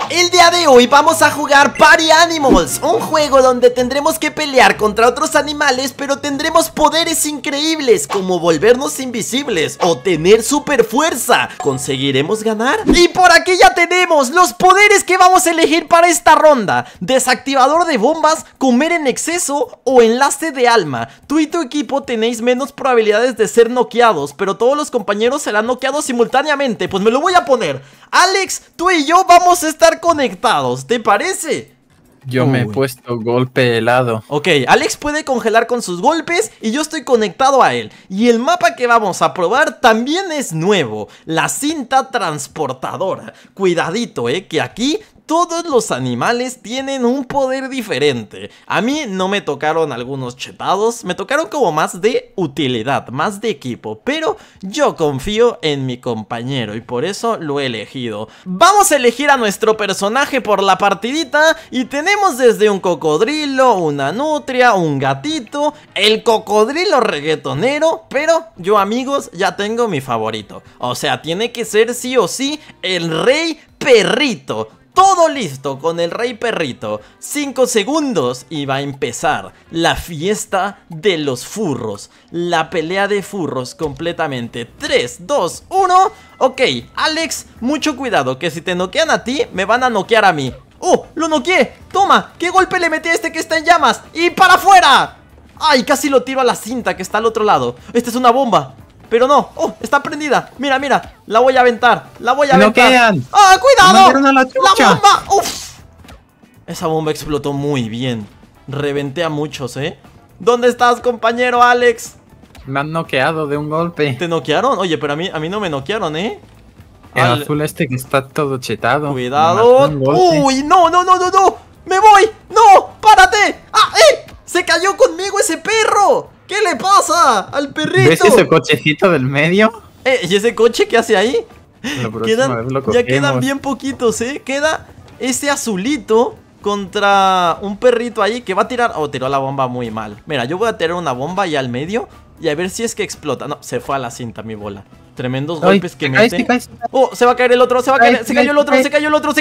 El día de hoy vamos a jugar Party Animals, un juego donde tendremos que pelear contra otros animales, pero tendremos poderes increíbles como volvernos invisibles o tener super fuerza. ¿Conseguiremos ganar? Y por aquí ya tenemos los poderes que vamos a elegir para esta ronda: desactivador de bombas, comer en exceso o enlace de alma. Tú y tu equipo tenéis menos probabilidades de ser noqueados, pero todos los compañeros serán noqueados simultáneamente. Pues me lo voy a poner. Alex, tú y yo vamos a estar conectados, ¿te parece? Yo me he puesto golpe helado. Ok, Alex puede congelar con sus golpes y yo estoy conectado a él. Y el mapa que vamos a probar también es nuevo: la cinta transportadora. Cuidadito, que aquí todos los animales tienen un poder diferente. A mí no me tocaron algunos chetados, me tocaron como más de utilidad, más de equipo. Pero yo confío en mi compañero y por eso lo he elegido. Vamos a elegir a nuestro personaje por la partidita y tenemos desde un cocodrilo, una nutria, un gatito, el cocodrilo reggaetonero. Pero yo, amigos, ya tengo mi favorito. O sea, tiene que ser sí o sí el rey perrito. Todo listo con el rey perrito. 5 segundos y va a empezar la fiesta de los furros. La pelea de furros completamente. 3, 2, 1. Ok, Alex, mucho cuidado, que si te noquean a ti, me van a noquear a mí. ¡Oh! ¡Lo noqueé! ¡Toma! ¿Qué golpe le metí a este que está en llamas? ¡Y para afuera! ¡Ay! Casi lo tiro a la cinta que está al otro lado. Esta es una bomba. Pero no, oh, está prendida. Mira, mira, la voy a aventar. La voy a aventar. ¡Ah, cuidado! ¡La bomba! ¡Uf! Esa bomba explotó muy bien. Reventé a muchos, ¿Dónde estás, compañero Alex? Me han noqueado de un golpe. ¿Te noquearon? Oye, pero a mí no me noquearon, El azul este que está todo chetado. Cuidado. ¡Uy, no! ¡Me voy! ¡No! ¡Párate! ¡Ah, ¡Se cayó conmigo ese perro! ¿Qué le pasa al perrito? ¿Ves ese cochecito del medio? ¿Y ese coche qué hace ahí? Ya quedan bien poquitos, Queda ese azulito contra un perrito ahí que va a tirar. Oh, tiró la bomba muy mal. Mira, yo voy a tirar una bomba ahí al medio y a ver si es que explota. No, se fue a la cinta mi bola. Tremendos golpes que mete. Oh, se va a caer el otro, se cayó el otro.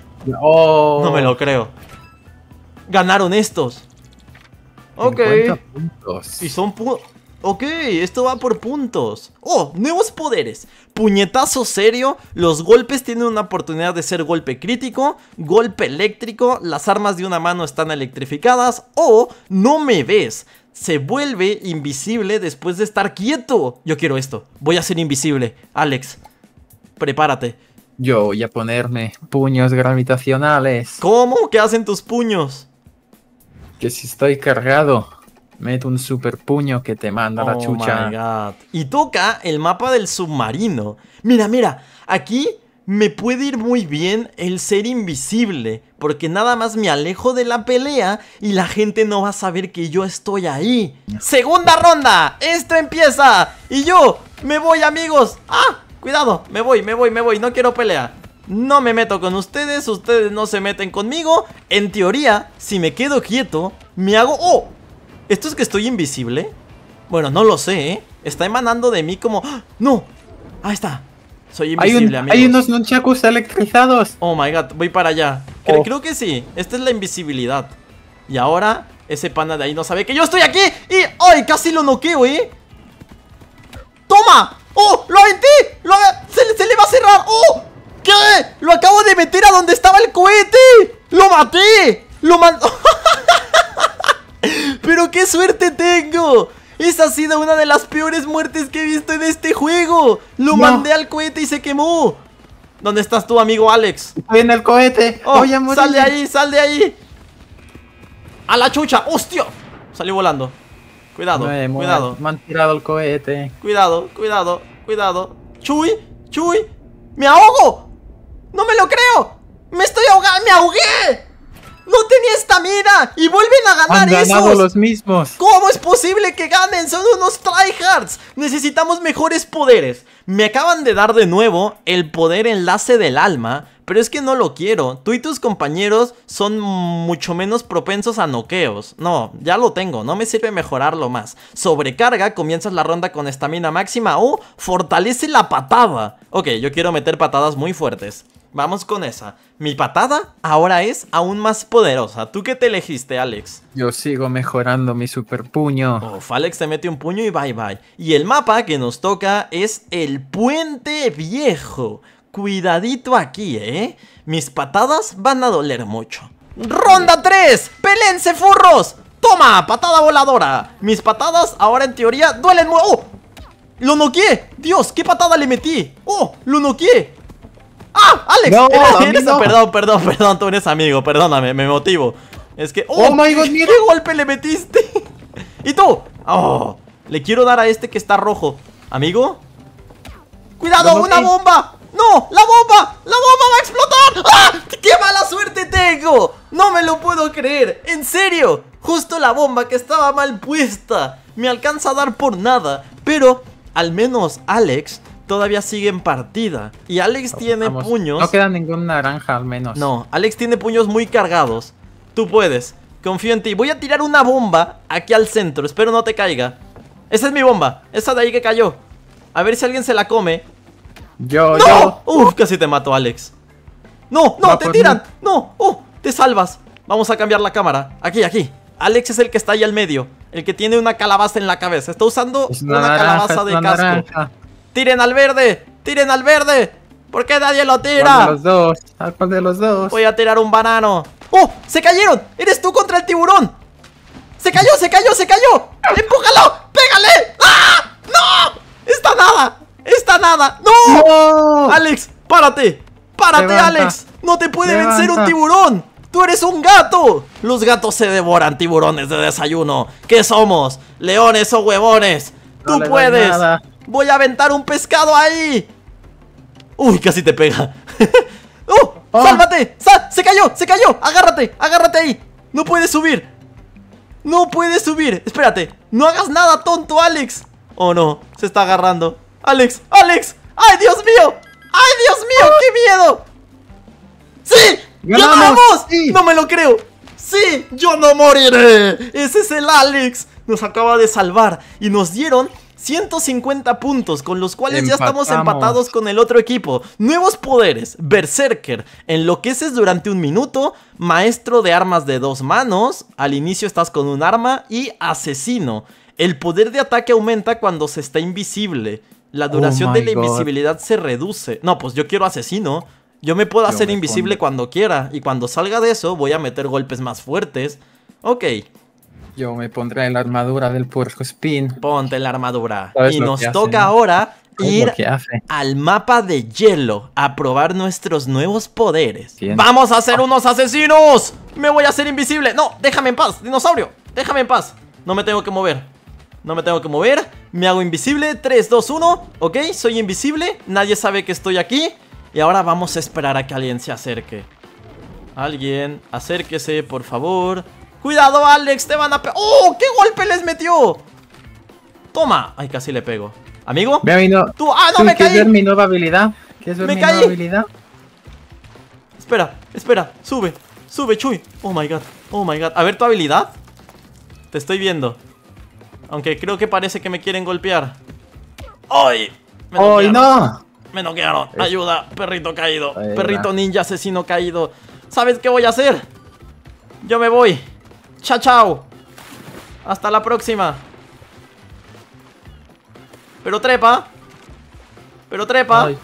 No me lo creo. Ganaron estos. Ok. Y son ok, esto va por puntos. Oh, nuevos poderes. Puñetazo serio. Los golpes tienen una oportunidad de ser golpe crítico, golpe eléctrico, las armas de una mano están electrificadas. O no me ves. Se vuelve invisible después de estar quieto. Yo quiero esto. Voy a ser invisible. Alex, prepárate. Yo voy a ponerme puños gravitacionales. ¿Cómo? ¿Qué hacen tus puños? Que si estoy cargado, meto un super puño que te manda la chucha. Oh my God. Y toca el mapa del submarino. Mira, aquí me puede ir muy bien el ser invisible, porque nada más me alejo de la pelea y la gente no va a saber que yo estoy ahí. Segunda ronda, esto empieza. Y yo me voy, amigos. Cuidado, me voy, no quiero pelea. No me meto con ustedes, ustedes no se meten conmigo. En teoría, si me quedo quieto, me hago... ¡Oh! ¿Esto es que estoy invisible? Bueno, no lo sé, Está emanando de mí como... ¡No! Ahí está. Soy invisible, amigos. Hay unos nunchakus electrizados. Oh my God, voy para allá. Creo que sí, esta es la invisibilidad. Y ahora, ese pana de ahí no sabe que yo estoy aquí. Y... ¡ay! Casi lo noqueo, ¡Toma! ¡Oh! ¡Lo aventé! ¡Se le va a cerrar! ¡Oh! ¿Qué? ¡Lo acabo de meter a donde estaba el cohete! ¡Lo maté! ¡Lo mandó! ¡Pero qué suerte tengo! Esa ha sido una de las peores muertes que he visto en este juego. Lo mandé al cohete y se quemó. ¿Dónde estás tú, amigo Alex? Estoy en el cohete. Voy a morir. Sal de ahí. ¡A la chucha! ¡Hostia! Salió volando. Cuidado. Me han tirado el cohete. Cuidado. ¡Chuy! ¡Me ahogo! ¡No me lo creo! ¡Me estoy ahogando! ¡Me ahogué! ¡No tenía estamina! ¡Y vuelven a ganar esos! Han ganado los mismos. ¿Cómo es posible que ganen? ¡Son unos tryhards! Necesitamos mejores poderes. Me acaban de dar de nuevo el poder enlace del alma, pero es que no lo quiero. Tú y tus compañeros son mucho menos propensos a noqueos. No, ya lo tengo, no me sirve mejorarlo más. Sobrecarga, comienzas la ronda con estamina máxima o fortalece la patada. Ok, yo quiero meter patadas muy fuertes. Vamos con esa. Mi patada ahora es aún más poderosa. ¿Tú qué te elegiste, Alex? Yo sigo mejorando mi super puño. Uf, Alex te mete un puño y bye bye. Y el mapa que nos toca es el Puente Viejo. Cuidadito aquí, ¿eh? Mis patadas van a doler mucho. ¡Ronda 3! ¡Pelense, furros! ¡Toma! ¡Patada voladora! Mis patadas ahora en teoría duelen mucho. ¡Oh! ¡Lo noqueé! ¡Dios! ¿Qué patada le metí? ¡Oh! ¡Lo noqueé! ¡Ah! ¡Alex! No, eres no. Perdón, tú eres amigo. Perdóname, me motivo. Es que... ¡Oh, my God, mira! ¿Qué golpe le metiste? ¿Y tú? ¡Oh! Le quiero dar a este que está rojo. ¿Amigo? ¡Cuidado! ¡Una bomba! ¡No! ¡La bomba! ¡La bomba va a explotar! ¡Ah! ¡Qué mala suerte tengo! ¡No me lo puedo creer! ¡En serio! Justo la bomba que estaba mal puesta. Me alcanza a dar por nada. Pero al menos Alex todavía sigue en partida. Y Alex tiene puños. No queda ningún naranja al menos. No, Alex tiene puños muy cargados. Tú puedes. Confío en ti. Voy a tirar una bomba aquí al centro. Espero no te caiga. Esa es mi bomba. Esa de ahí que cayó. A ver si alguien se la come. Yo. Uf, casi te mato, Alex. No, te tiran. No, te salvas. Vamos a cambiar la cámara. Aquí. Alex es el que está ahí al medio. El que tiene una calabaza en la cabeza. Está usando una calabaza de casco. Naranja. ¡Tiren al verde! ¡Tiren al verde! ¿Por qué nadie lo tira? ¿A cuál de los dos? Voy a tirar un banano. ¡Oh! ¡Se cayeron! ¡Eres tú contra el tiburón! ¡Se cayó! ¡Empújalo! ¡Pégale! ¡Ah! ¡No! ¡Está nada! ¡No! ¡No! ¡Alex! ¡Párate! Levanta. ¡Alex! ¡No te puede vencer un Levanta. tiburón! ¡Tú eres un gato! Los gatos se devoran tiburones de desayuno. ¿Qué somos? ¿Leones o huevones? No ¡Tú le doy puedes! nada. ¡Voy a aventar un pescado ahí! ¡Uy! Casi te pega. ¡Oh! Oh. ¡Sálvate! ¡Se cayó! ¡Agárrate ahí! ¡No puedes subir! Espérate. No hagas nada, tonto, Alex. Oh, no. Se está agarrando. ¡Alex! ¡Ay, Dios mío! ¡Qué miedo! ¡Sí! ¡Ganamos! ¡Sí! ¡No me lo creo! ¡Sí! ¡Yo no moriré! ¡Ese es el Alex! Nos acaba de salvar. Y nos dieron 150 puntos, con los cuales ya estamos empatados con el otro equipo. Nuevos poderes: Berserker, enloqueces durante un minuto. Maestro de armas de 2 manos, al inicio estás con un arma. Y Asesino, el poder de ataque aumenta cuando se está invisible. La duración de la invisibilidad se reduce. No, pues yo quiero Asesino. Yo me puedo hacer invisible cuando quiera. Y cuando salga de eso voy a meter golpes más fuertes. Ok. Yo me pondré la armadura del puercoespín. Ponte la armadura. ¿Sabes Y lo nos que hace, toca no? ahora Es ir lo que hace. al mapa de hielo a probar nuestros nuevos poderes. Bien. ¡Vamos a hacer unos asesinos! ¡Me voy a hacer invisible! ¡No! ¡Déjame en paz, dinosaurio! ¡Déjame en paz! No me tengo que mover. Me hago invisible. 3, 2, 1. Ok, soy invisible. Nadie sabe que estoy aquí. Y ahora vamos a esperar a que alguien se acerque. Alguien, acérquese, por favor. ¡Cuidado, Alex! ¡Te van a pegar! ¡Oh! ¿Qué golpe les metió? Toma. Ay, casi le pego. ¿Amigo? ¡Tú! ¡Ah, no! ¡Me caí! ¿Quieres ver mi nueva habilidad? Nueva habilidad? Espera. Sube, Chuy. Oh my god. A ver tu habilidad. Te estoy viendo. Aunque creo que parece que me quieren golpear. ¡Ay! ¡Ay, no! Me noquearon. Ayuda, perrito caído. Ahí Perrito va. ninja asesino caído. ¿Sabes qué voy a hacer? Yo me voy. Chao. Hasta la próxima. Pero trepa. Ay.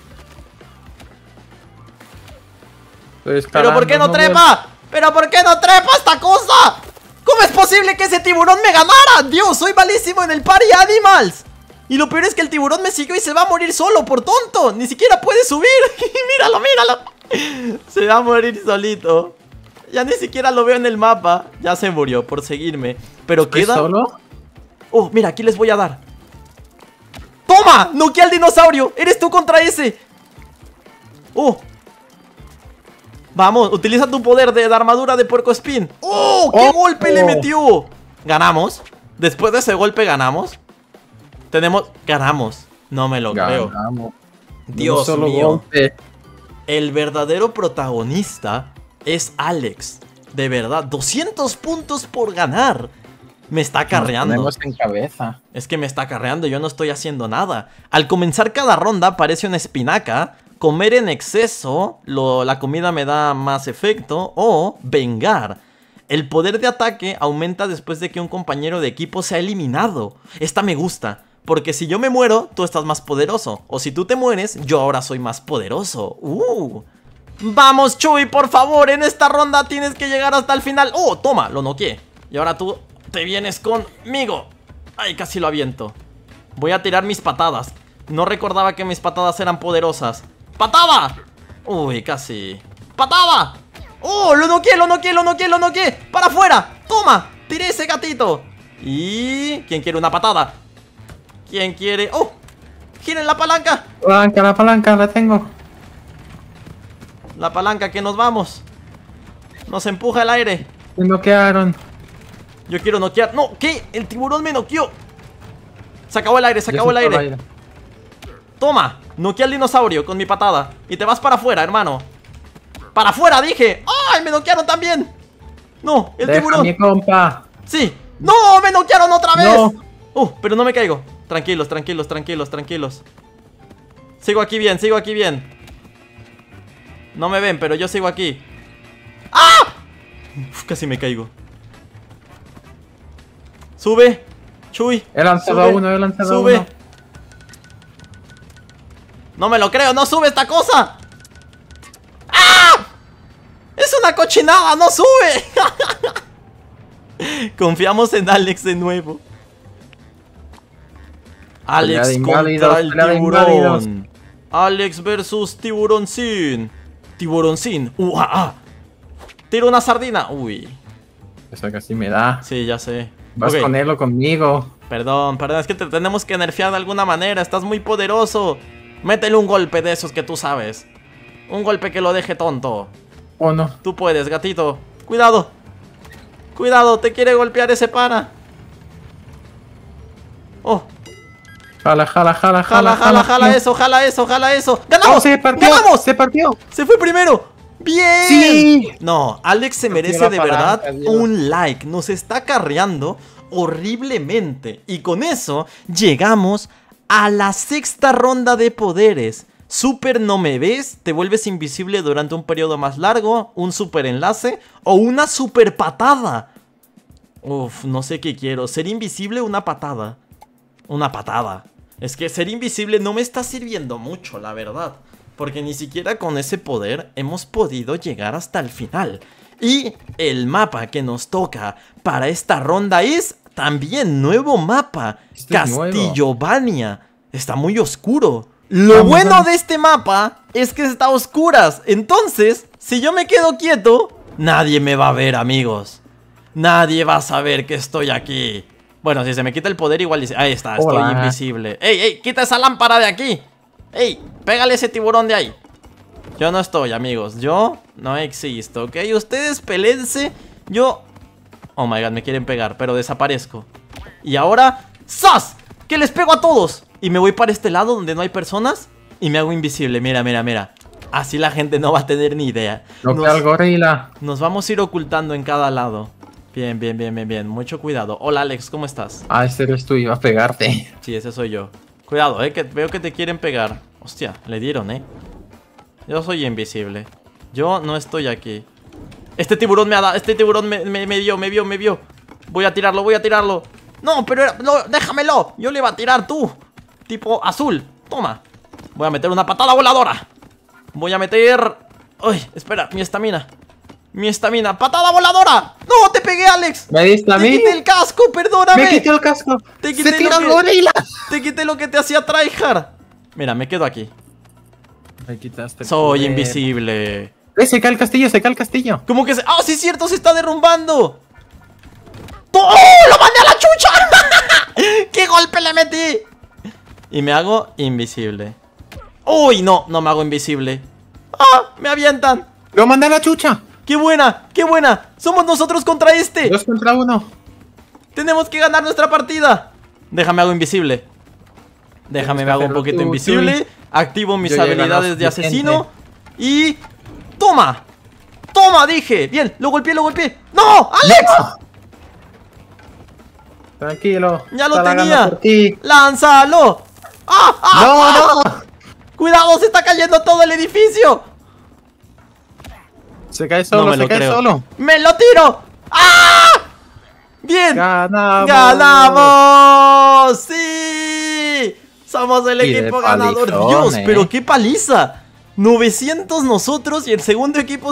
¿Pero por qué no trepa? ¿Pero por qué no trepa esta cosa? ¿Cómo es posible que ese tiburón me ganara? Dios, soy malísimo en el Party Animals. Y lo peor es que el tiburón me siguió y se va a morir solo, por tonto. Ni siquiera puede subir. Míralo. Se va a morir solito. Ya ni siquiera lo veo en el mapa. Ya se murió por seguirme. Pero queda... ¿Solo? Oh, mira, aquí les voy a dar. ¡Toma! ¡Noqueé al dinosaurio! ¡Eres tú contra ese! ¡Oh! Vamos, utiliza tu poder de armadura de puercoespín. ¡Oh! ¡Qué golpe le metió! Ganamos. Después de ese golpe ganamos. Ganamos. No me lo creo. Dios mío. Golpe. El verdadero protagonista es Alex. De verdad, 200 puntos por ganar. Me está acarreando. Nos ponemos en cabeza. Es que me está acarreando, yo no estoy haciendo nada. Al comenzar cada ronda aparece una espinaca comer en exceso, la comida me da más efecto. O vengar. El poder de ataque aumenta después de que un compañero de equipo sea eliminado. Esta me gusta, porque si yo me muero, tú estás más poderoso. O si tú te mueres, yo ahora soy más poderoso. Vamos, Chuy, por favor, en esta ronda tienes que llegar hasta el final. Oh, toma, lo noqueé. Y ahora tú te vienes conmigo. Ay, casi lo aviento. Voy a tirar mis patadas. No recordaba que mis patadas eran poderosas. ¡Patada! Uy, casi. ¡Patada! ¡Oh! Lo noqueé, lo noqueé, lo noqueé, lo noqueé. ¡Para afuera! ¡Toma! ¡Tiré ese gatito! Y... ¿quién quiere una patada? ¿Quién quiere? ¡Oh! ¡Giren la palanca! La palanca, la tengo. La palanca, que nos vamos. Nos empuja el aire. Me noquearon. Yo quiero noquear. ¡No! ¿Qué? El tiburón me noqueó. Se acabó el aire, se acabó el aire. Toma, noqueé al dinosaurio con mi patada. Y te vas para afuera, hermano. ¡Para afuera, dije! ¡Ay, me noquearon también! No, el tiburón. Mi compa. Sí. ¡No, me noquearon otra vez! No. Pero no me caigo. Tranquilos, tranquilos, tranquilos, tranquilos. Sigo aquí bien, sigo aquí bien. No me ven, pero yo sigo aquí. ¡Ah! Uf, casi me caigo. Sube, Chuy. He lanzado uno, he lanzado sube. uno. No me lo creo, no sube esta cosa. ¡Ah! Es una cochinada, no sube. Confiamos en Alex de nuevo. Alex contra el tiburón. Alex versus tiburoncín. Tiburoncín. Tiro una sardina. Uy. Eso casi me da. Sí, ya sé. Vas con él o conmigo. Perdón, es que te tenemos que nerfear de alguna manera. Estás muy poderoso. Métele un golpe de esos que tú sabes. Un golpe que lo deje tonto. ¿O no? Tú puedes, gatito. Cuidado. Cuidado, te quiere golpear ese pana. Oh. Jala eso, jala eso. ¡Ganamos! ¡Oh, se partió! ¡Ganamos! ¡Se partió! ¡Se fue primero! ¡Bien! ¡Sí! No, Alex se merece de verdad un like. Nos está carreando horriblemente. Y con eso llegamos a la sexta ronda de poderes. Super no me ves, te vuelves invisible durante un periodo más largo, un super enlace o una super patada. Uf, no sé qué quiero. ¿Ser invisible o una patada? Una patada. Es que ser invisible no me está sirviendo mucho, la verdad. Porque ni siquiera con ese poder hemos podido llegar hasta el final. Y el mapa que nos toca para esta ronda es también nuevo mapa. Castillovania. Está muy oscuro. Lo bueno de este mapa es que está a oscuras. Entonces, si yo me quedo quieto, nadie me va a ver, amigos. Nadie va a saber que estoy aquí. Bueno, si se me quita el poder igual dice... Ahí está, estoy invisible. ¡Ey! ¡Quita esa lámpara de aquí! ¡Ey! Pégale ese tiburón de ahí. Yo no estoy, amigos. Yo no existo, ¿ok? Ustedes pelense. Yo... Oh my god, me quieren pegar, pero desaparezco. Y ahora... ¡Zas! ¡Que les pego a todos! Y me voy para este lado donde no hay personas y me hago invisible, mira. Así la gente no va a tener ni idea. Nos vamos a ir ocultando en cada lado. Bien, mucho cuidado. Hola Alex, ¿cómo estás? Ese eres tú, iba a pegarte. Sí, ese soy yo. Cuidado, que veo que te quieren pegar. Hostia, le dieron, Yo soy invisible. Yo no estoy aquí. Este tiburón me ha dado, este tiburón me vio. Voy a tirarlo. No, pero déjamelo. Yo le iba a tirar, tú. Tipo azul, toma. Voy a meter una patada voladora. Voy a meter... Uy, espera, mi estamina. ¡Patada voladora! ¡No, te pegué, Alex! ¿Me diste a mí? Te quité el casco, perdóname. Me quité el casco. Te quité Te quité lo que te hacía tryhard. Mira, me quedo aquí. Me quitaste. Soy invisible. Se cae el castillo, ¿Cómo que se...? ¡Ah, sí es cierto! ¡Se está derrumbando! ¡Oh! ¡Lo mandé a la chucha! ¡Qué golpe le metí! Y me hago invisible. ¡Uy! No me hago invisible. ¡Ah! ¡Me avientan! ¡Lo mandé a la chucha! ¡Qué buena! ¡Somos nosotros contra este! 2 contra 1. Tenemos que ganar nuestra partida. Déjame hago invisible. Me hago un poquito invisible. Activo mis habilidades de asesino. Y... ¡Toma! Dije. Bien, lo golpeé. ¡No! ¡Alex! No. Tranquilo. Ya lo tenía. ¡Lánzalo! ¡No! ¡Cuidado! ¡Se está cayendo todo el edificio! Se cae solo, No me se lo cae creo. solo. ¡Me lo tiro! ¡Ah! ¡Bien! ¡Ganamos! ¡Ganamos! ¡Sí! Somos el Y de equipo ganador. palizón, Dios, ¿eh? pero qué paliza. 900 nosotros y el segundo equipo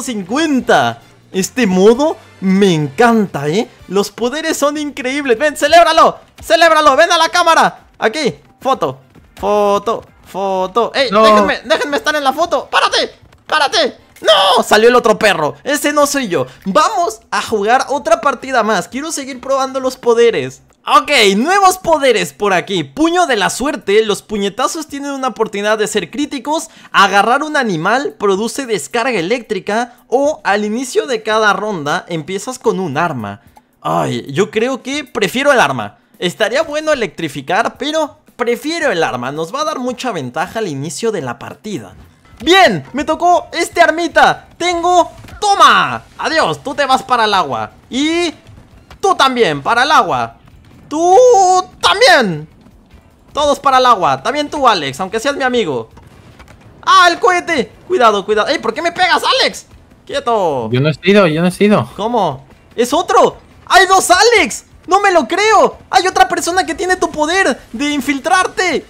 150. Este modo me encanta, ¿eh? Los poderes son increíbles. Ven, celébralo. Celébralo. Ven a la cámara. Aquí. Foto. Foto. Foto. ¡Ey! No. Déjenme estar en la foto. ¡Párate! ¡Párate! ¡No! Salió el otro perro. Ese no soy yo. Vamos a jugar otra partida más. Quiero seguir probando los poderes. Ok, nuevos poderes por aquí. Puño de la suerte. Los puñetazos tienen una oportunidad de ser críticos. Agarrar un animal produce descarga eléctrica. O al inicio de cada ronda empiezas con un arma. Ay, yo creo que prefiero el arma. Estaría bueno electrificar, pero prefiero el arma. Nos va a dar mucha ventaja al inicio de la partida. Bien, me tocó este armita. Tengo... ¡Toma! Adiós, tú te vas para el agua. Y... tú también, para el agua. ¡Tú también! Todos para el agua. También tú, Alex, aunque seas mi amigo. ¡Ah, el cohete! Cuidado, cuidado. ¡Ey! ¿Por qué me pegas, Alex? ¡Quieto! Yo no he sido. ¿Cómo? ¡Es otro! ¡Hay dos Alex! ¡No me lo creo! ¡Hay otra persona que tiene tu poder de infiltrarte!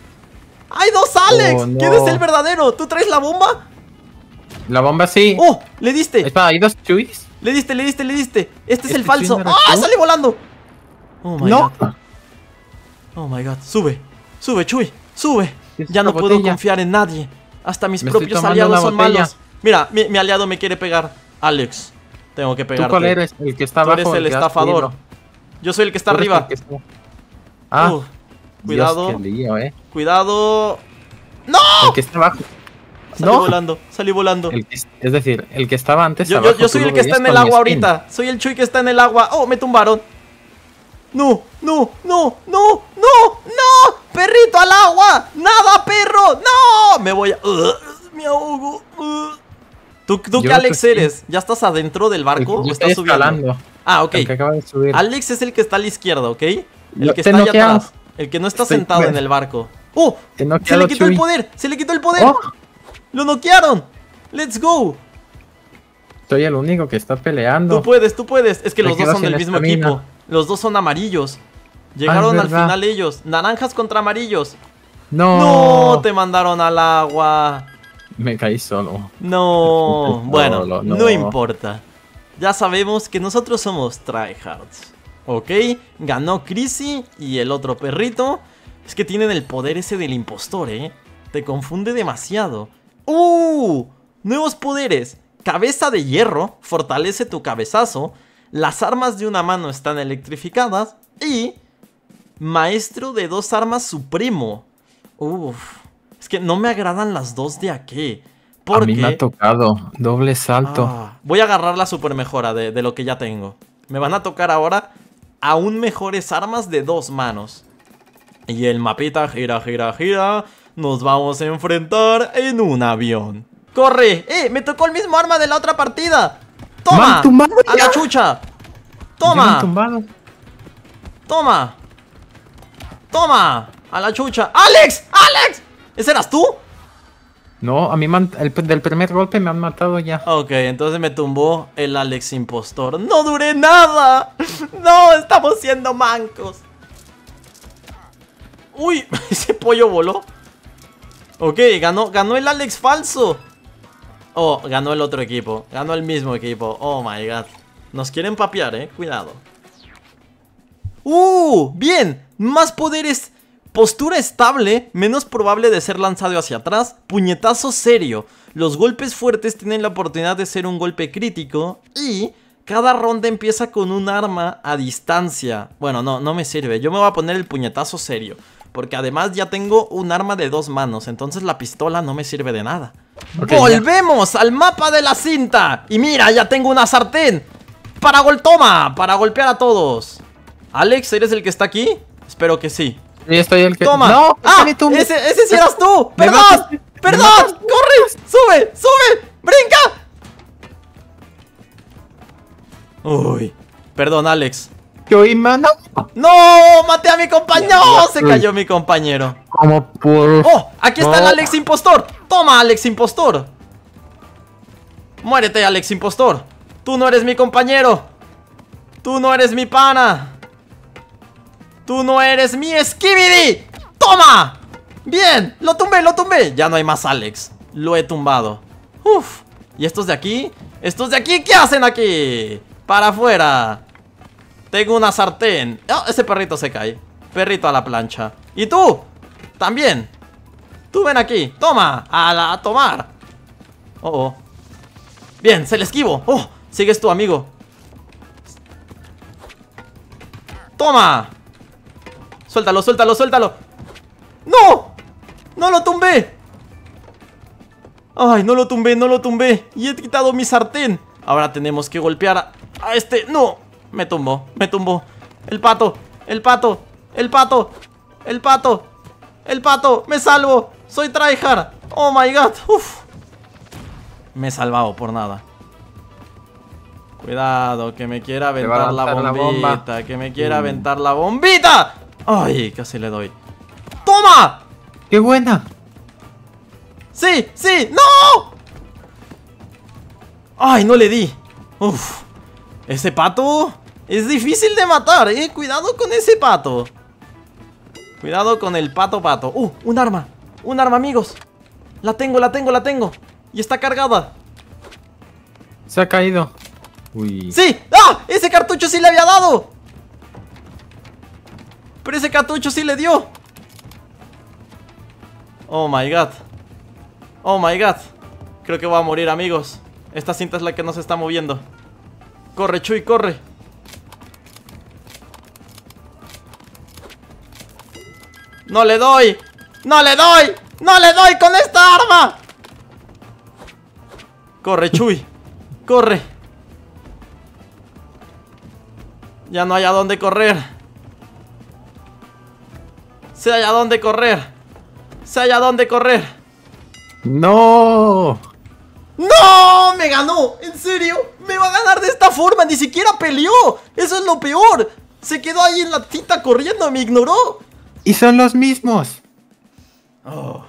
¡Hay dos Alex! Oh, no. ¿Quién es el verdadero? ¿Tú traes la bomba? La bomba sí. ¡Oh! ¡Le diste! Espera, ¿hay dos Chuys? Le diste. Este es el ¿Este falso. Chuy no ¡Ah! era tú? ¡Sale volando! Oh my No. god. Oh my god. Sube. Sube, Chuy. Sube. Es Ya no una puedo botella. confiar en nadie. Hasta mis Me estoy propios tomando aliados una son botella. malos. Mira, mi aliado me quiere pegar. Alex. Tengo que ¿Tú pegarte. cuál eres? El que está Tú abajo. eres el que has estafador. subido. Yo soy el que está Tú eres arriba. el que está- Ah, Cuidado. Dios, qué lío, Cuidado. ¡No! El que está abajo. Salí No. volando. Salí volando. Es decir, el que estaba antes Yo abajo, soy tú el lo que está veías en el con mi agua skin. ahorita. Soy el Chuy que está en el agua. ¡Oh, me tumbaron! ¡No! ¡No! ¡No! ¡No! ¡No! ¡No! ¡Perrito al agua! ¡Nada, perro! ¡No! Me voy a... me ahogo. ¿Tú Yo qué no Alex sé. eres? ¿Ya estás adentro del barco Yo o estoy estás subiendo? escalando. Ah, ok. El que acaba de subir. Alex es el que está a la izquierda, ¿ok? El Lo- que te está allá noqueado. atrás. El que no está Estoy- sentado en el barco. ¡Oh! Te ¡Se noqueado, le quitó el Chuy. poder! ¡Se le quitó el poder! Oh, ¡Lo noquearon! ¡Let's go! soy el único que está peleando. Tú puedes, tú puedes. Es que Me los dos quedo son del sin mismo estamina. equipo. Los dos son amarillos. Llegaron al verdad. final ellos. Naranjas contra amarillos. No. No, te mandaron al agua. Me caí solo. No. Bueno, No. no importa. Ya sabemos que nosotros somos tryhards. ¿Ok? Ganó Chrissy y el otro perrito. Es que tienen el poder ese del impostor, ¿eh? Te confunde demasiado. Nuevos poderes. Cabeza de hierro. Fortalece tu cabezazo. Las armas de una mano están electrificadas. Y... Maestro de dos armas supremo. Es que no me agradan las dos de aquí. A Porque... mí me ha tocado doble salto. voy a agarrar la super mejora de lo que ya tengo. Me van a tocar ahora aún mejores armas de dos manos. Y el mapita gira, gira, gira. Nos vamos a enfrentar en un avión. ¡Corre! Me tocó el mismo arma de la otra partida. ¡Me ¡Toma! han tumbado ¡A ya! la chucha! Ya me ¡Toma! han tumbado. ¡Toma! ¡Toma! ¡A la chucha! ¡Alex! ¡Alex! ¿Ese eras tú? No, a mí del primer golpe me han matado ya. Ok, entonces me tumbó el Alex impostor. ¡No duré nada! ¡No! ¡Estamos siendo mancos! ¡Uy! Ese pollo voló. Ok, ganó el Alex falso. Oh, ganó el otro equipo. Ganó el mismo equipo. Oh my god. Nos quieren papear, cuidado. Bien. Más poderes. Postura estable, menos probable de ser lanzado hacia atrás. Puñetazo serio. Los golpes fuertes tienen la oportunidad de ser un golpe crítico. Y cada ronda empieza con un arma a distancia. Bueno, no me sirve. Yo me voy a poner el puñetazo serio. Porque además ya tengo un arma de dos manos. Entonces la pistola no me sirve de nada. Ok, ¡Volvemos al mapa de la cinta! Y mira, ya tengo una sartén. Para golpear a todos. Alex, ¿eres el que está aquí? Espero que sí. Sí, estoy el que... ¡Toma! ¡No! ¡Ah! me tumbó. Ese sí eras tú. Me ¡Perdón! mataste. ¡Perdón! Me mataste. ¡Corre! ¡Sube! ¡Sube! ¡Brinca! Uy. Perdón, Alex. Yo, mano. ¡No! ¡Maté a mi compañero! ¡No! Se cayó mi compañero. como por... ¡Oh! ¡Aquí está el Alex Impostor! ¡Toma, Alex Impostor! ¡Muérete, Alex Impostor! ¡Tú no eres mi compañero! ¡Tú no eres mi pana! ¡Tú no eres mi Skibidi! ¡Toma! ¡Bien! ¡Lo tumbé, lo tumbé! Ya no hay más Alex. Lo he tumbado. ¡Uf! ¿Y estos de aquí? ¿Estos de aquí qué hacen aquí? ¡Para afuera! Tengo una sartén. ¡Oh! Ese perrito se cae. Perrito a la plancha. ¿Y tú? También. Tú ven aquí. Toma. A tomar. Oh, oh. Bien, se le esquivo. Oh, sigues tú, amigo. Toma. Suéltalo, suéltalo, suéltalo. ¡No! ¡No lo tumbé! Ay, no lo tumbé, no lo tumbé. Y he quitado mi sartén. Ahora tenemos que golpear a este. ¡No! Me tumbó, me tumbó. El pato, el pato, el pato, el pato, el pato. Me salvo. Soy tryhard. Oh my god. Uf. Me he salvado por nada. Cuidado, que me quiera aventar la bombita. Que me quiera aventar la bombita. Ay, casi le doy. ¡Toma! ¡Qué buena! ¡Sí! ¡Sí! ¡No! ¡Ay, no le di! Uf. Ese pato es difícil de matar, ¿eh? Cuidado con ese pato. Cuidado con el pato. Un arma. Un arma, amigos. La tengo, la tengo, la tengo. Y está cargada. Se ha caído. Uy. ¡Sí! ¡Ah! ¡Ese cartucho sí le había dado! Pero ese cartucho sí le dio. Oh my god. Oh my god. Creo que voy a morir, amigos. Esta cinta es la que nos está moviendo. Corre, Chuy, corre. ¡No le doy! ¡No le doy! ¡No le doy con esta arma! Corre, Chuy. Corre. Ya no hay a dónde correr. Sé a dónde correr. Sé a dónde correr. ¡No! ¡No! ¡Me ganó! ¿En serio? ¡Me va a ganar de esta forma! ¡Ni siquiera peleó! ¡Eso es lo peor! Se quedó ahí en la cita corriendo, me ignoró. Y son los mismos. Oh.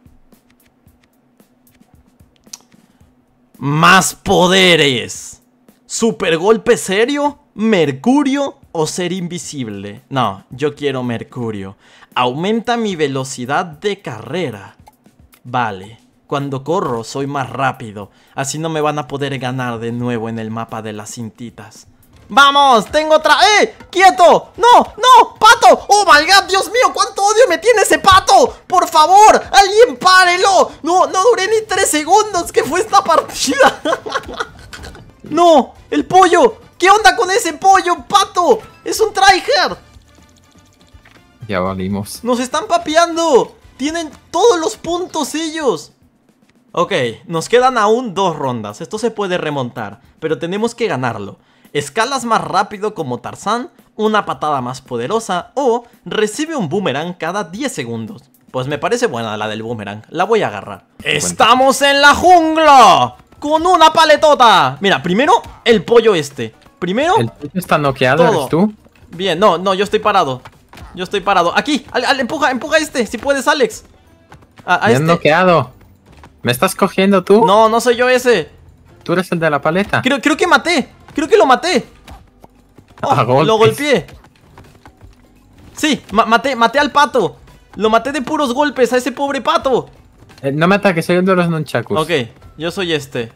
Más poderes. ¿Super golpe serio? ¿Mercurio o ser invisible? No, yo quiero Mercurio. Aumenta mi velocidad de carrera. Vale. Cuando corro soy más rápido. Así no me van a poder ganar de nuevo en el mapa de las cintitas. ¡Vamos! ¡Tengo otra! ¡Eh! ¡Quieto! ¡No! ¡No! ¡Pato! ¡Oh my god! ¡Dios mío! ¡Cuánto odio me tiene ese pato! ¡Por favor! ¡Alguien párelo! No duré ni 3 segundos. ¿Qué fue esta partida? ¡No! ¡El pollo! ¿Qué onda con ese pollo, pato? ¡Es un tryhard! Ya valimos. ¡Nos están papeando! ¡Tienen todos los puntos ellos! Ok, nos quedan aún 2 rondas. Esto se puede remontar, pero tenemos que ganarlo. Escalas más rápido como Tarzán, una patada más poderosa o recibe un boomerang cada 10 segundos. Pues me parece buena la del boomerang, la voy a agarrar. ¡Estamos en la jungla! ¡Con una paletota! Mira, primero el pollo este. Primero ¿El pollo está noqueado? todo. ¿Eres tú? Bien, no, yo estoy parado. Yo estoy parado. Aquí, empuja a este, si puedes, Alex. Me han noqueado. ¿Me estás cogiendo tú? No soy yo ese. Tú eres el de la paleta. Creo que maté. Creo que lo maté. Oh, lo golpeé. Sí, maté al pato. Lo maté de puros golpes a ese pobre pato. No me ataques, soy el de los nunchakus. Ok, yo soy este.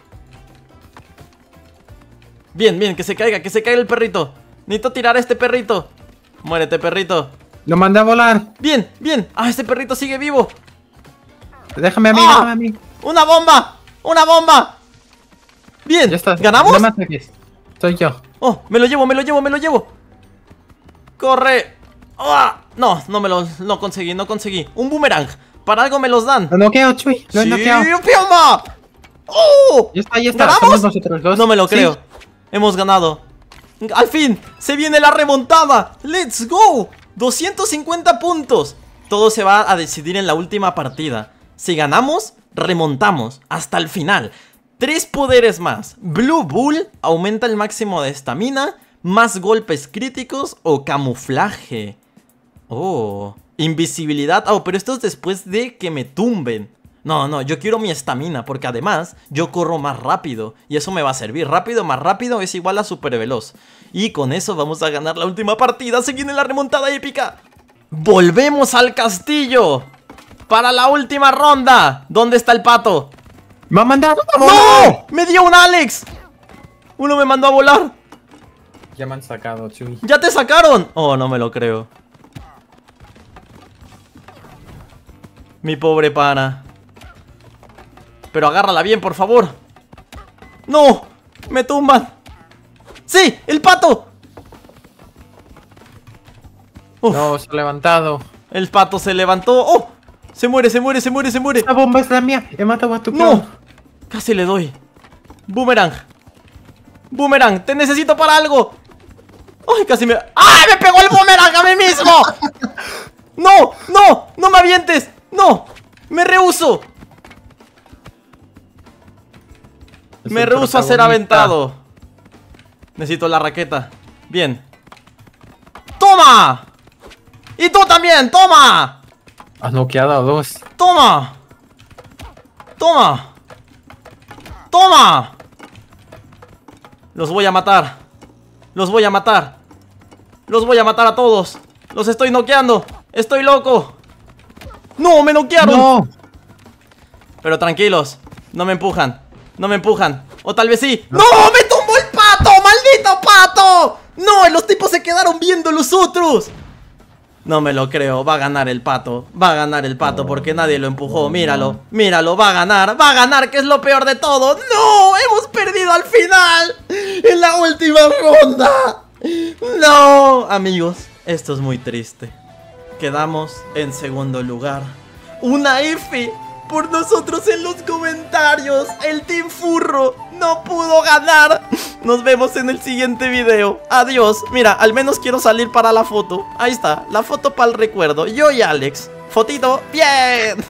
Bien, que se caiga el perrito. Necesito tirar a este perrito. Muérete, perrito. Lo mandé a volar. Bien. Ah, este perrito sigue vivo. Déjame a mí, déjame a mí. ¡Una bomba! Bien, Ya está. ¿ganamos? No me ataques. Soy yo. Oh, me lo llevo. Corre. No conseguí. Un boomerang. Para algo me los dan. Lo noqueo, Chuy. Lo he noqueado. ¡Sí, Pioma! ¡Oh! Ya está. ¿Ganamos? Somos nosotros dos. No me lo creo. Sí. Hemos ganado. Al fin, se viene la remontada. ¡Let's go! 250 puntos. Todo se va a decidir en la última partida. Si ganamos, remontamos hasta el final. 3 poderes más. Blue Bull aumenta el máximo de estamina, más golpes críticos o camuflaje. Oh, Invisibilidad. Oh, pero esto es después de que me tumben. No, no, yo quiero mi estamina, porque además yo corro más rápido y eso me va a servir. Rápido más rápido es igual a super veloz. Y con eso vamos a ganar la última partida. Se viene la remontada épica. Volvemos al castillo para la última ronda. ¿Dónde está el pato? ¡Me ha mandado! ¡No! ¡Me dio un Alex! Uno me mandó a volar. Ya me han sacado, Chuy. ¡Ya te sacaron! Oh, no me lo creo. Mi pobre pana. Pero agárrala bien, por favor. ¡No! ¡Me tumban! ¡Sí! ¡El pato! Uf, No, se ha levantado. el pato se levantó. ¡Oh! Se muere, se muere, se muere, se muere. Esta bomba es la mía. He matado a tu ¡No! clon. Casi le doy. Boomerang. Boomerang, te necesito para algo. ¡Ay, casi me... ¡Ay, me pegó el boomerang a mí mismo! ¡No! ¡No! ¡No me avientes! ¡No! ¡Me rehúso! Es Me el rehúso a ser protagonista. aventado. Necesito la raqueta. Bien. ¡Toma! ¡Y tú también! ¡Toma! Has noqueado a 2. ¡Toma! ¡Toma! ¡Toma! Los voy a matar. Los voy a matar. Los voy a matar a todos. Los estoy noqueando. Estoy loco. ¡No! ¡Me noquearon! ¡No! Pero tranquilos. No me empujan. No me empujan. O tal vez sí. ¡No! ¡Me tumbó el pato! ¡Maldito pato! ¡No! Los tipos se quedaron viendo los otros. No me lo creo. Va a ganar el pato. Va a ganar el pato porque nadie lo empujó. Míralo. Míralo. Va a ganar. Va a ganar, que es lo peor de todo. ¡No! ¡Hemos perdido al final! ¡En la última ronda! ¡No! Amigos, esto es muy triste. Quedamos en segundo lugar. Una F por nosotros en los comentarios. El Team Furro no pudo ganar. Nos vemos en el siguiente video. Adiós. Mira, al menos quiero salir para la foto. Ahí está, la foto para el recuerdo. Yo y Alex. Fotito. Bien.